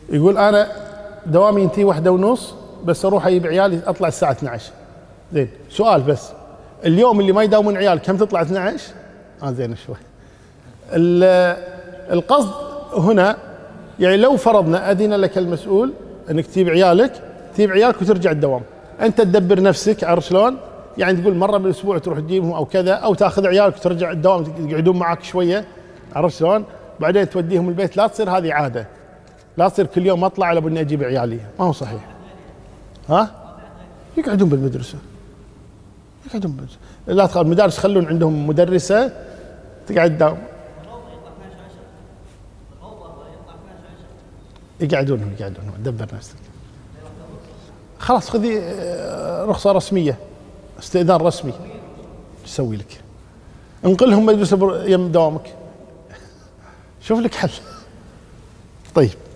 يقول انا دوامي ينتهي 1:30 بس اروح اجيب عيالي اطلع الساعه 12. زين سؤال بس، اليوم اللي ما يداومون عيال كم تطلع 12؟ زين شوي. القصد هنا يعني لو فرضنا اذن لك المسؤول انك تجيب عيالك وترجع الدوام، انت تدبر نفسك، عرفت شلون؟ يعني تقول مره بالاسبوع تروح تجيبهم او كذا، او تاخذ عيالك وترجع الدوام يقعدون معك شويه، عرفت شلون؟ بعدين توديهم البيت، لا تصير هذه عاده، لا تصير كل يوم اطلع على اني اجيب عيالي، ما هو صحيح. يقعدون بالمدرسه، لا تخاف، المدارس خلون عندهم مدرسه تقعد تداوم. يقعدون دبر نفسك. خلاص خذي رخصه رسميه، استئذان رسمي، تسوي لك، انقلهم مدرسه يم دوامك، شوف لك حل. طيب.